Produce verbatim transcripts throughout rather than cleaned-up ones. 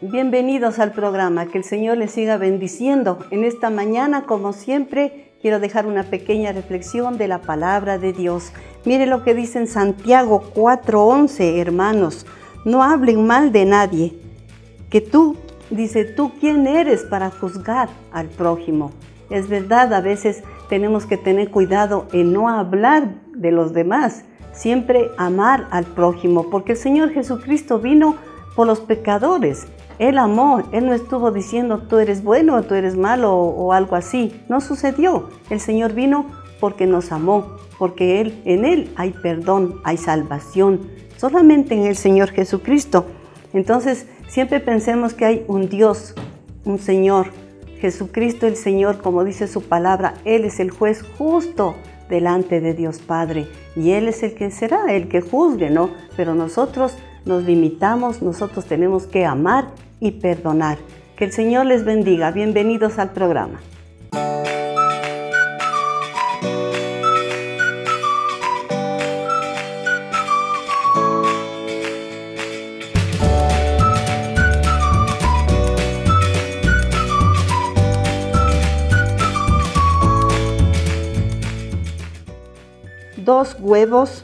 Bienvenidos al programa, que el Señor les siga bendiciendo. En esta mañana, como siempre, quiero dejar una pequeña reflexión de la palabra de Dios. Mire lo que dice en Santiago cuatro once, hermanos, no hablen mal de nadie, que tú, dice, ¿tú quién eres para juzgar al prójimo? Es verdad, a veces tenemos que tener cuidado en no hablar de los demás, siempre amar al prójimo, porque el Señor Jesucristo vino por los pecadores. Él amó, Él no estuvo diciendo tú eres bueno o tú eres malo o, o algo así. No sucedió. El Señor vino porque nos amó, porque él, en Él hay perdón, hay salvación, solamente en el Señor Jesucristo. Entonces, siempre pensemos que hay un Dios, un Señor, Jesucristo el Señor, como dice su palabra, Él es el juez justo delante de Dios Padre, y Él es el que será, el que juzgue, ¿no? Pero nosotros nos limitamos, nosotros tenemos que amar y perdonar. Que el Señor les bendiga. Bienvenidos al programa. Dos huevos,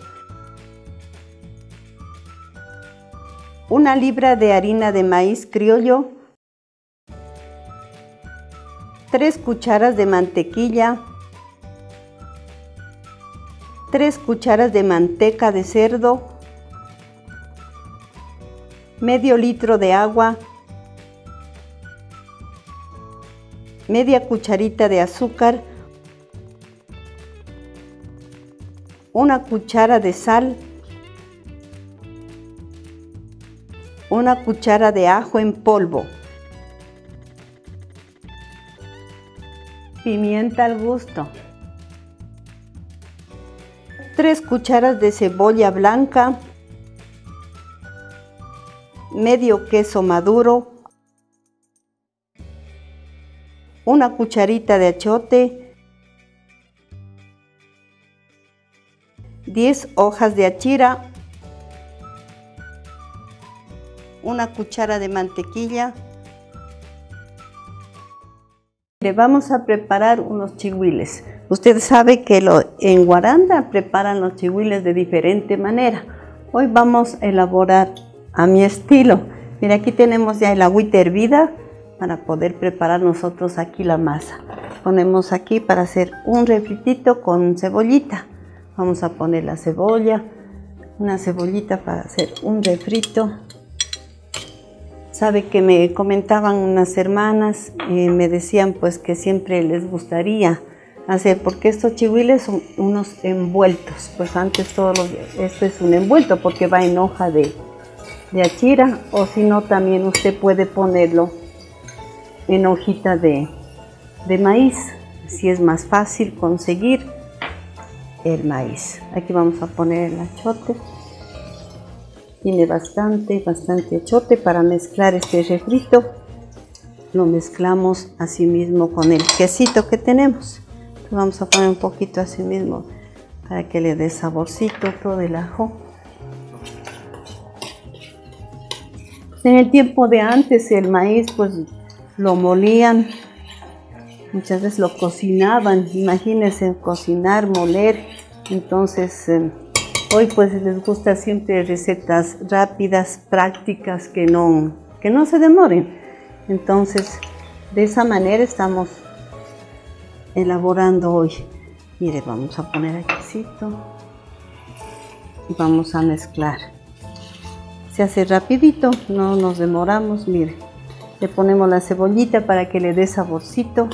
una libra de harina de maíz criollo, tres cucharas de mantequilla, tres cucharas de manteca de cerdo, medio litro de agua, media cucharita de azúcar, una cuchara de sal, una cuchara de ajo en polvo, pimienta al gusto, tres cucharas de cebolla blanca, medio queso maduro, una cucharita de achiote, diez hojas de achira, una cuchara de mantequilla. Le vamos a preparar unos chihuiles. Usted sabe que lo, en Guaranda preparan los chihuiles de diferente manera. Hoy vamos a elaborar a mi estilo. Mira, aquí tenemos ya el agüita hervida para poder preparar nosotros aquí la masa. Ponemos aquí para hacer un refritito con cebollita. Vamos a poner la cebolla, una cebollita para hacer un refrito. Sabe que me comentaban unas hermanas, eh, me decían pues que siempre les gustaría hacer, porque estos chihuiles son unos envueltos. Pues antes todos los, esto es un envuelto porque va en hoja de, de achira, o si no también usted puede ponerlo en hojita de, de maíz, si es más fácil conseguir el maíz. Aquí vamos a poner el achiote. Tiene bastante, bastante achiote para mezclar este refrito. Lo mezclamos así mismo con el quesito que tenemos. Entonces vamos a poner un poquito así mismo para que le dé saborcito todo el ajo. En el tiempo de antes el maíz pues lo molían, muchas veces lo cocinaban. Imagínense cocinar, moler. Entonces eh, hoy pues les gusta siempre recetas rápidas, prácticas, que no, que no se demoren. Entonces de esa manera estamos elaborando hoy. Mire, vamos a poner el quesito y vamos a mezclar. Se hace rapidito, no nos demoramos. Mire, le ponemos la cebollita para que le dé saborcito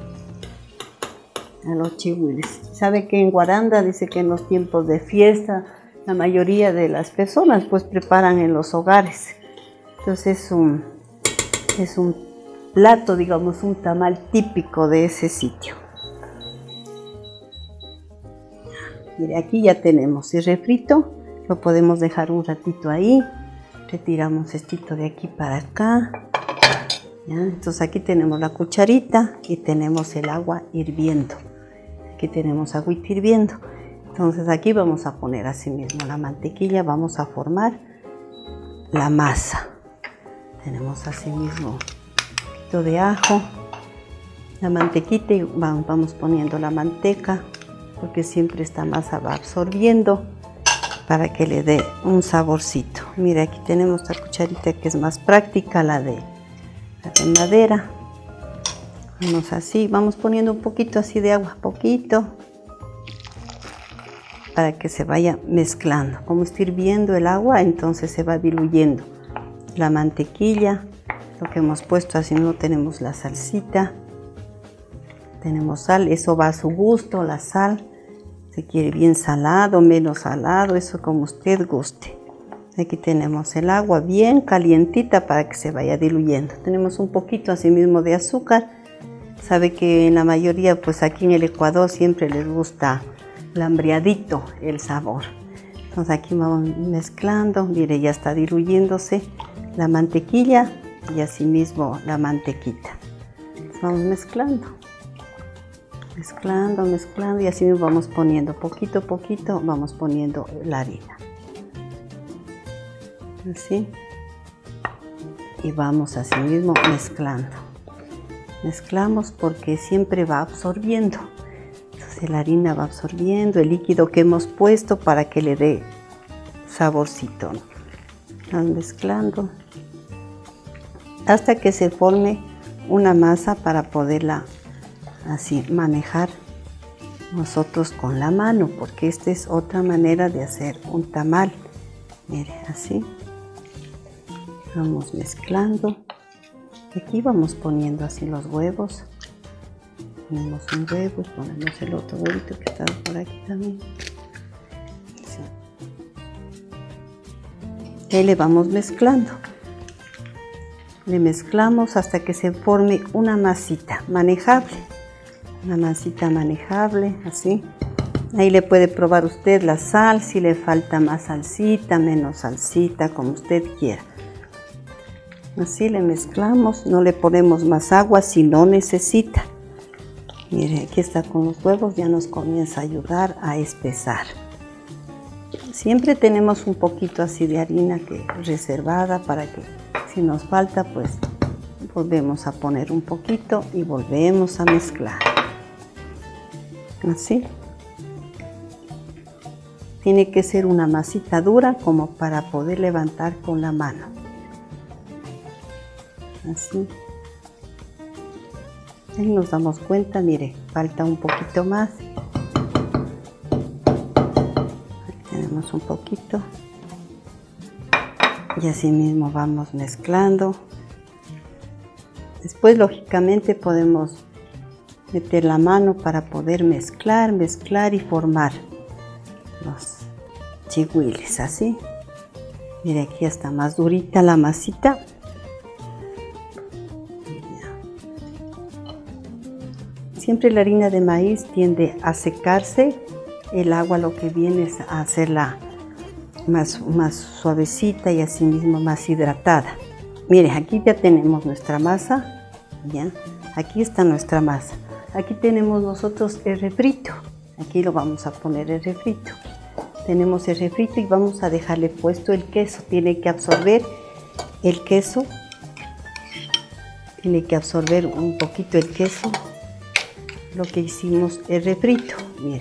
a los chihuiles. Sabe que en Guaranda dice que en los tiempos de fiesta la mayoría de las personas pues preparan en los hogares. Entonces es un, es un plato, digamos, un tamal típico de ese sitio. Mire, aquí ya tenemos el refrito, lo podemos dejar un ratito ahí. Retiramos esto de aquí para acá. ¿Ya? Entonces aquí tenemos la cucharita y tenemos el agua hirviendo. Aquí tenemos agüita hirviendo. Entonces aquí vamos a poner así mismo la mantequilla, vamos a formar la masa. Tenemos así mismo un poquito de ajo, la mantequita y vamos poniendo la manteca porque siempre esta masa va absorbiendo para que le dé un saborcito. Mira, aquí tenemos esta cucharita que es más práctica, la de, la de madera. Vamos así, vamos poniendo un poquito así de agua, poquito, para que se vaya mezclando. Como está hirviendo el agua, entonces se va diluyendo la mantequilla, lo que hemos puesto. Así mismo tenemos la salsita, tenemos sal, eso va a su gusto, la sal, si quiere bien salado, menos salado, eso como usted guste. Aquí tenemos el agua bien calientita para que se vaya diluyendo. Tenemos un poquito así mismo de azúcar. Sabe que en la mayoría, pues aquí en el Ecuador siempre les gusta lambreadito el sabor. Entonces aquí vamos mezclando, mire, ya está diluyéndose la mantequilla y así mismo la mantequita. Entonces vamos mezclando, mezclando, mezclando y así mismo vamos poniendo poquito a poquito, vamos poniendo la harina. Así. Y vamos así mismo mezclando. Mezclamos porque siempre va absorbiendo. Entonces la harina va absorbiendo el líquido que hemos puesto para que le dé saborcito, ¿no? Vamos mezclando hasta que se forme una masa para poderla así manejar nosotros con la mano, porque esta es otra manera de hacer un tamal. Mire, así vamos mezclando. Aquí vamos poniendo así los huevos. Ponemos un huevo y ponemos el otro huevito que está por aquí también. Así. Y le vamos mezclando. Le mezclamos hasta que se forme una masita manejable. Una masita manejable, así. Ahí le puede probar usted la sal, si le falta más salsita, menos salsita, como usted quiera. Así le mezclamos, no le ponemos más agua si no necesita. Mire, aquí está con los huevos, ya nos comienza a ayudar a espesar. Siempre tenemos un poquito así de harina que reservada para que si nos falta, pues volvemos a poner un poquito y volvemos a mezclar. Así. Tiene que ser una masita dura como para poder levantar con la mano. Así. Ahí nos damos cuenta, mire, falta un poquito más. Aquí tenemos un poquito. Y así mismo vamos mezclando. Después, lógicamente, podemos meter la mano para poder mezclar, mezclar y formar los chihuiles, así. Mire, aquí está más durita la masita. Siempre la harina de maíz tiende a secarse, el agua lo que viene es a hacerla más, más suavecita y así mismo más hidratada. Mire, aquí ya tenemos nuestra masa, ¿ya? Aquí está nuestra masa. Aquí tenemos nosotros el refrito, aquí lo vamos a poner el refrito. Tenemos el refrito y vamos a dejarle puesto el queso, tiene que absorber el queso, tiene que absorber un poquito el queso. Lo que hicimos el refrito, mire,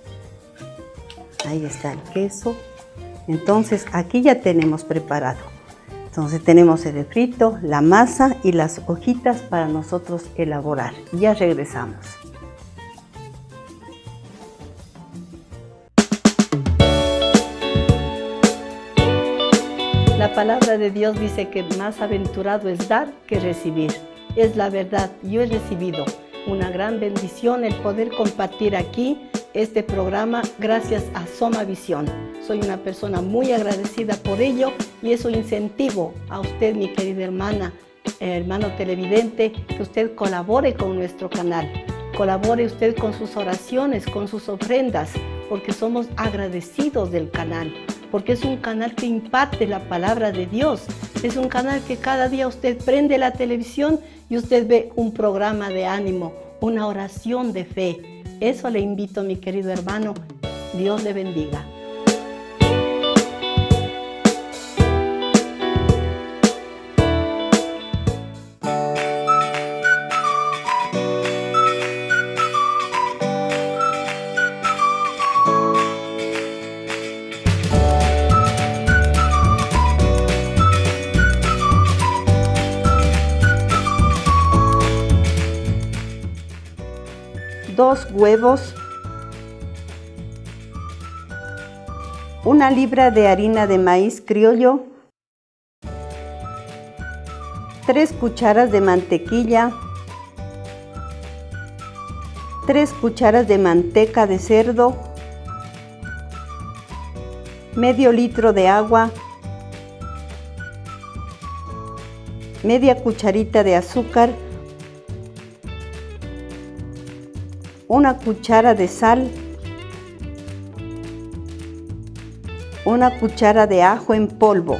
ahí está el queso. Entonces aquí ya tenemos preparado, entonces tenemos el refrito, la masa y las hojitas para nosotros elaborar. Ya regresamos. La palabra de Dios dice que más aventurado es dar que recibir. Es la verdad, yo he recibido una gran bendición el poder compartir aquí este programa gracias a Soma Visión. Soy una persona muy agradecida por ello y eso incentivo a usted, mi querida hermana, eh, hermano televidente, que usted colabore con nuestro canal. Colabore usted con sus oraciones, con sus ofrendas, porque somos agradecidos del canal, porque es un canal que imparte la palabra de Dios. Es un canal que cada día usted prende la televisión y usted ve un programa de ánimo, una oración de fe. Eso le invito, mi querido hermano. Dios le bendiga. dos huevos, una libra de harina de maíz criollo, tres cucharas de mantequilla, tres cucharas de manteca de cerdo, medio litro de agua, media cucharita de azúcar, una cuchara de sal, una cuchara de ajo en polvo,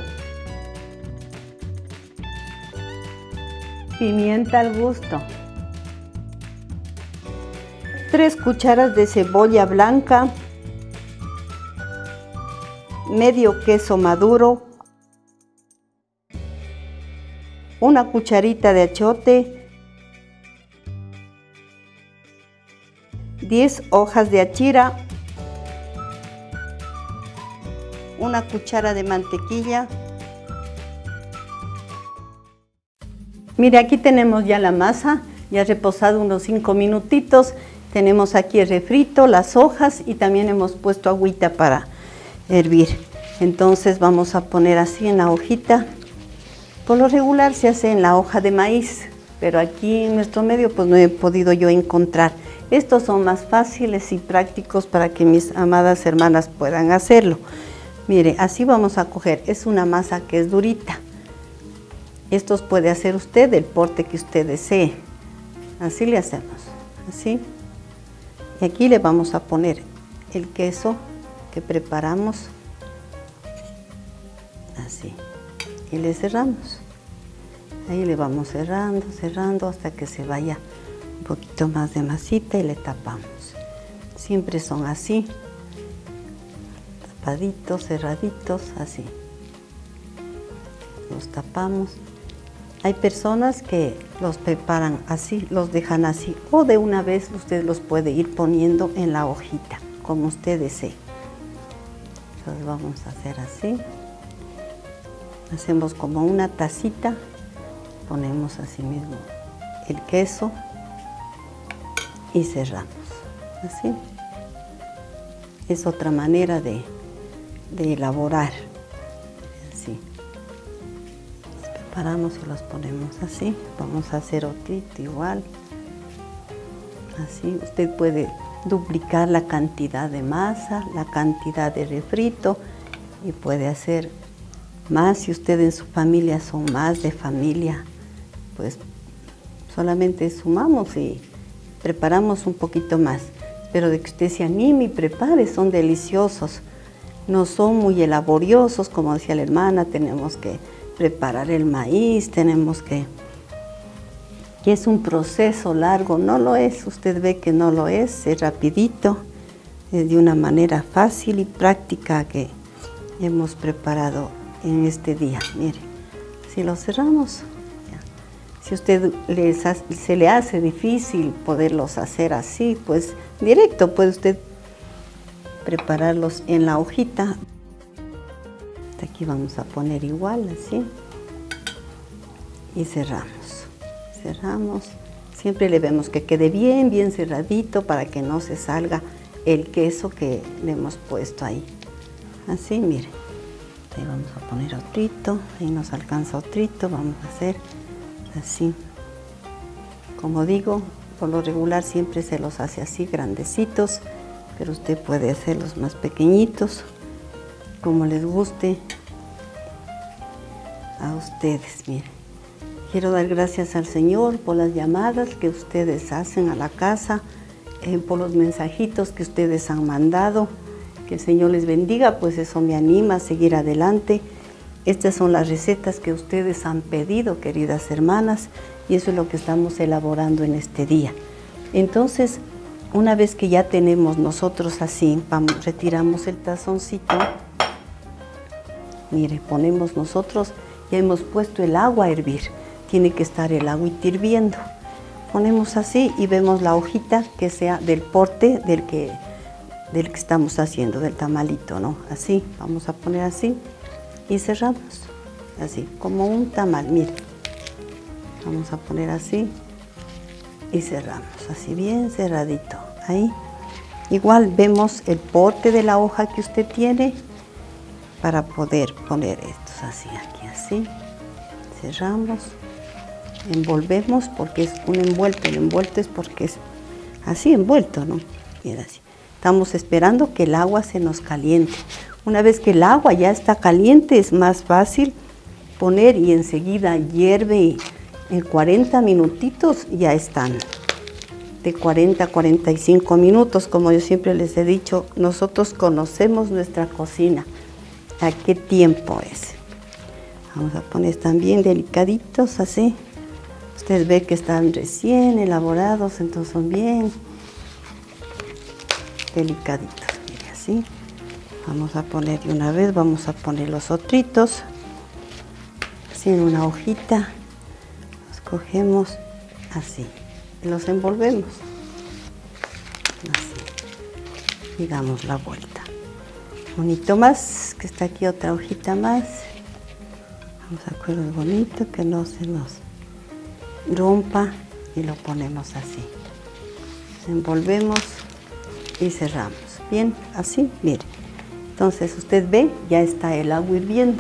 pimienta al gusto, tres cucharas de cebolla blanca, medio queso maduro, una cucharita de achiote, diez hojas de achira, una cuchara de mantequilla. Mire, aquí tenemos ya la masa, ya ha reposado unos cinco minutitos. Tenemos aquí el refrito, las hojas y también hemos puesto agüita para hervir. Entonces vamos a poner así en la hojita. Por lo regular se hace en la hoja de maíz, pero aquí en nuestro medio pues no he podido yo encontrar. Estos son más fáciles y prácticos para que mis amadas hermanas puedan hacerlo. Mire, así vamos a coger, es una masa que es durita. Estos puede hacer usted del porte que usted desee. Así le hacemos, así. Y aquí le vamos a poner el queso que preparamos, así. Y le cerramos. Ahí le vamos cerrando, cerrando hasta que se vaya un poquito más de masita y le tapamos. Siempre son así, tapaditos, cerraditos, así. Los tapamos. Hay personas que los preparan así, los dejan así, o de una vez usted los puede ir poniendo en la hojita, como usted desee. Entonces vamos a hacer así. Hacemos como una tacita, ponemos así mismo el queso y cerramos, así. Es otra manera de, de elaborar, así. Los preparamos y los ponemos así. Vamos a hacer otrito igual, así. Usted puede duplicar la cantidad de masa, la cantidad de refrito y puede hacer más. Si usted en su familia son más de familia, pues solamente sumamos y preparamos un poquito más. Pero de que usted se anime y prepare, son deliciosos. No son muy laboriosos, como decía la hermana, tenemos que preparar el maíz, tenemos que... que es un proceso largo, no lo es, usted ve que no lo es, es rapidito, es de una manera fácil y práctica que hemos preparado en este día. Mire, si lo cerramos, ya. Si usted les hace, se le hace difícil poderlos hacer así, pues directo puede usted prepararlos en la hojita. Hasta aquí vamos a poner igual, así, y cerramos, cerramos. Siempre le vemos que quede bien, bien cerradito para que no se salga el queso que le hemos puesto ahí. Así, mire. Ahí vamos a poner otrito, ahí nos alcanza otrito, vamos a hacer así. Como digo, por lo regular siempre se los hace así grandecitos, pero usted puede hacerlos más pequeñitos, como les guste a ustedes. Miren, quiero dar gracias al Señor por las llamadas que ustedes hacen a la casa, eh, por los mensajitos que ustedes han mandado. Que el Señor les bendiga, pues eso me anima a seguir adelante. Estas son las recetas que ustedes han pedido, queridas hermanas, y eso es lo que estamos elaborando en este día. Entonces, una vez que ya tenemos nosotros así, vamos, retiramos el tazoncito. Mire, ponemos nosotros, ya hemos puesto el agua a hervir. Tiene que estar el agüita hirviendo. Ponemos así y vemos la hojita que sea del porte del que... del que estamos haciendo, del tamalito, ¿no? Así, vamos a poner así y cerramos, así, como un tamal, mire. Vamos a poner así y cerramos, así bien cerradito. ahí. Igual vemos el borde de la hoja que usted tiene para poder poner estos así, aquí así. Cerramos, envolvemos porque es un envuelto, el envuelto es porque es así envuelto, ¿no? Bien así. Estamos esperando que el agua se nos caliente. Una vez que el agua ya está caliente es más fácil poner y enseguida hierve y en cuarenta minutitos ya están. De cuarenta a cuarenta y cinco minutos, como yo siempre les he dicho, nosotros conocemos nuestra cocina, a qué tiempo es. Vamos a poner también delicaditos así. Ustedes ven que están recién elaborados, entonces son bien delicaditos, mire así. Vamos a poner de una vez, vamos a poner los otritos, así en una hojita, los cogemos así. Los envolvemos así y damos la vuelta. Bonito más, que está aquí otra hojita más. Vamos a coger bonito que no se nos rompa y lo ponemos así. Envolvemos y cerramos. Bien, así, mire. Entonces usted ve, ya está el agua hirviendo.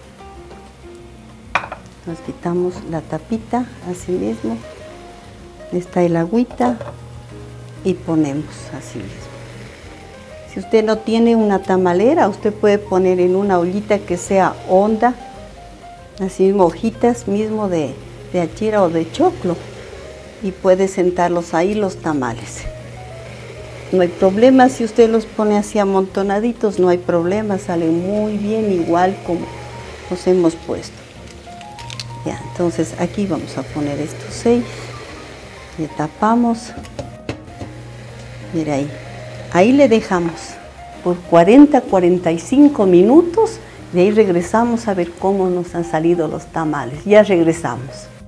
Nos quitamos la tapita, así mismo. Está el agüita y ponemos así mismo. Si usted no tiene una tamalera, usted puede poner en una ollita que sea honda, así mismo hojitas mismo de, de achira o de choclo, y puede sentarlos ahí los tamales. No hay problema si usted los pone así amontonaditos, no hay problema, salen muy bien igual como los hemos puesto. Ya, entonces aquí vamos a poner estos seis. Le tapamos, mira ahí, ahí le dejamos por cuarenta a cuarenta y cinco minutos, de ahí regresamos a ver cómo nos han salido los tamales, ya regresamos.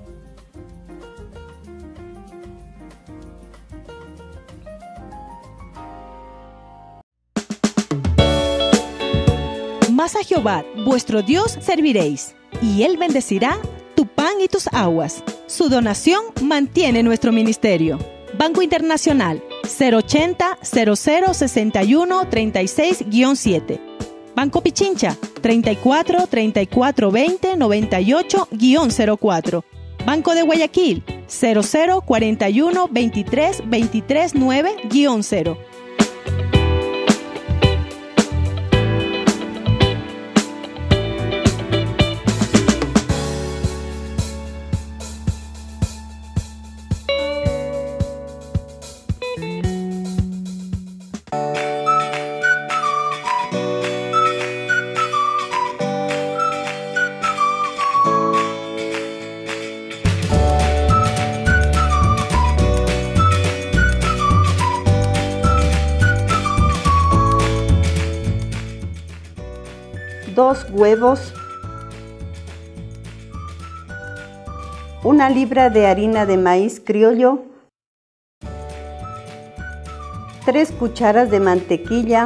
Mas a Jehová, vuestro Dios, serviréis, y Él bendecirá tu pan y tus aguas. Su donación mantiene nuestro ministerio. Banco Internacional cero ochenta, cero cero, sesenta y uno, treinta y seis, siete. Banco Pichincha treinta y cuatro, treinta y cuatro, veinte, noventa y ocho, cero cuatro. Banco de Guayaquil cero cero, cuarenta y uno, veintitrés, veintitrés, nueve, cero. Dos huevos, una libra de harina de maíz criollo, tres cucharas de mantequilla,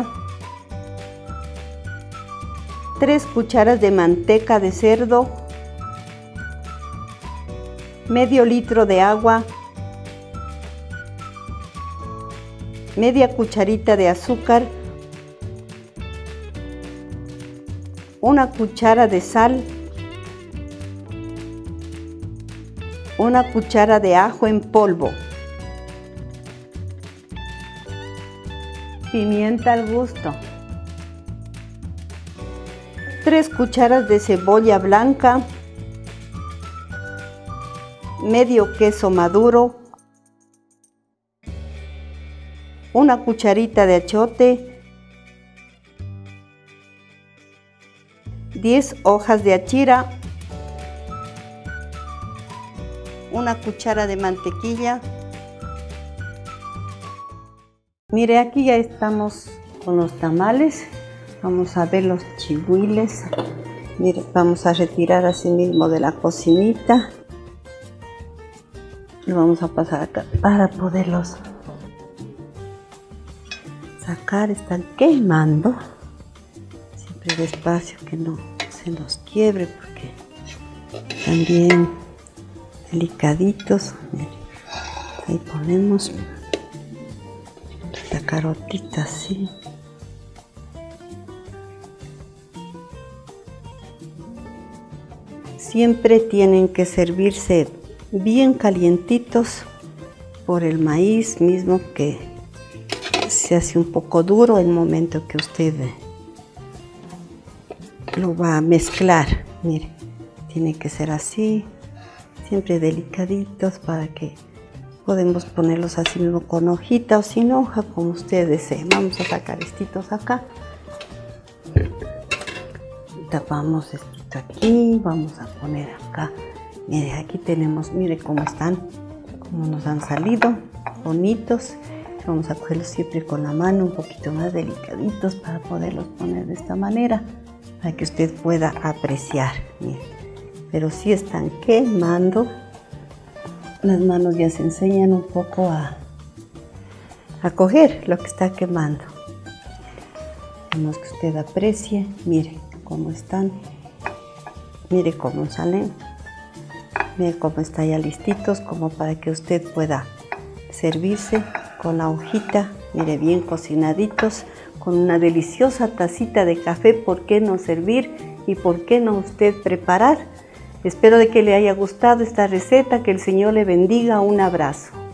tres cucharas de manteca de cerdo, medio litro de agua, media cucharita de azúcar, una cuchara de sal, una cuchara de ajo en polvo, pimienta al gusto, tres cucharas de cebolla blanca, medio queso maduro, una cucharita de achiote, diez hojas de achira, una cuchara de mantequilla. Mire, aquí ya estamos con los tamales. Vamos a ver los chihuiles. Mire, vamos a retirar así mismo de la cocinita. Lo vamos a pasar acá para poderlos sacar. Están quemando. Siempre despacio, que no se nos quiebre, porque están bien delicaditos. Mire, ahí ponemos carotitas, sí. Siempre tienen que servirse bien calientitos por el maíz mismo, que se hace un poco duro el momento que usted lo va a mezclar. Mire, tiene que ser así, siempre delicaditos, para que podemos ponerlos así mismo con hojita o sin hoja, como usted desee. Vamos a sacar estitos acá. Tapamos esto aquí, vamos a poner acá. Mire, aquí tenemos, mire cómo están, cómo nos han salido, bonitos. Vamos a cogerlos siempre con la mano, un poquito más delicaditos, para poderlos poner de esta manera, para que usted pueda apreciar. Mire, pero sí están quemando. Las manos ya se enseñan un poco a, a coger lo que está quemando. Queremos que usted aprecie. Mire cómo están. Mire cómo salen. Mire cómo están ya listitos, como para que usted pueda servirse con la hojita. Mire, bien cocinaditos, con una deliciosa tacita de café. ¿Por qué no servir y por qué no usted preparar? Espero de que le haya gustado esta receta. Que el Señor le bendiga. Un abrazo.